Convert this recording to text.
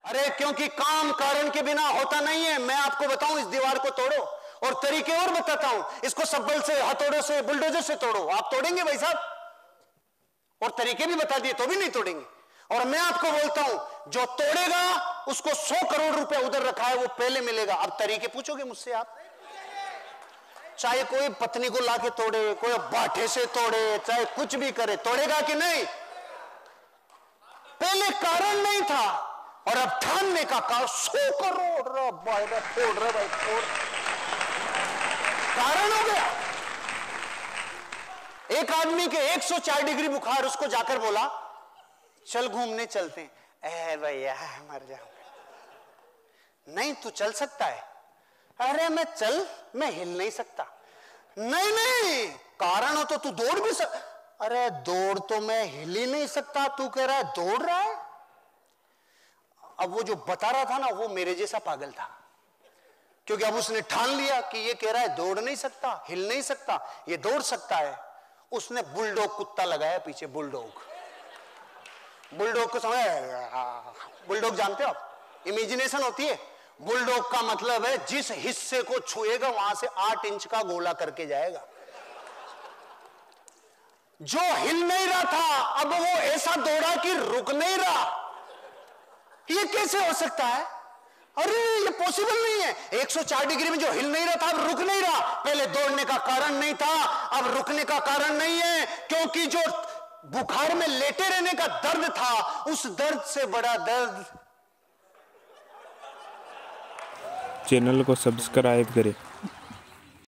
अरे क्योंकि काम कारण के बिना होता नहीं है। मैं आपको बताऊं, इस दीवार को तोड़ो, और तरीके और बताता हूं, इसको सब्बल से, हथौड़े से, बुलडोजर से तोड़ो। आप तोड़ेंगे भाई साहब? और तरीके भी बता दिए तो भी नहीं तोड़ेंगे। और मैं आपको बोलता हूं, जो तोड़ेगा उसको 100 करोड़ रुपए उधर रखा है वो पहले मिलेगा। अब तरीके पूछोगे मुझसे आप? चाहे कोई पत्नी को लाके तोड़े, कोई बाठे से तोड़े, चाहे कुछ भी करे, तोड़ेगा कि नहीं? पहले कारण नहीं था और अब ठानने का कारण 100 करोड़ तोड़ रहा भाई, तोड़, कारण हो गया। एक आदमी के 104 डिग्री बुखार, उसको जाकर बोला चल घूमने चलते हैं। ए भैया मर जाऊंगा। नहीं तू चल सकता है। अरे मैं हिल नहीं सकता। नहीं नहीं, कारण हो तो तू दौड़ भी अरे दौड़ तो मैं हिल ही नहीं सकता, तू कह रहा है दौड़ रहा है। अब वो जो बता रहा था ना, वो मेरे जैसा पागल था, क्योंकि अब उसने ठान लिया कि ये कह रहा है दौड़ नहीं सकता, हिल नहीं सकता, ये दौड़ सकता है। उसने बुलडॉग कुत्ता लगाया पीछे, बुलडॉग। बुलडॉग को समझ, बुलडॉग जानते हो आप? इमेजिनेशन होती है। बुलडॉग का मतलब है जिस हिस्से को छुएगा वहां से 8 इंच का गोला करके जाएगा। जो हिल नहीं रहा था अब वो ऐसा दौड़ा कि रुक नहीं रहा। ये कैसे हो सकता है? अरे ये पॉसिबल नहीं है। 104 डिग्री में जो हिल नहीं रहा था अब रुक नहीं रहा। पहले दौड़ने का कारण नहीं था, अब रुकने का कारण नहीं है, क्योंकि जो बुखार में लेटे रहने का दर्द था, उस दर्द से बड़ा दर्द। चैनल को सब्सक्राइब करें।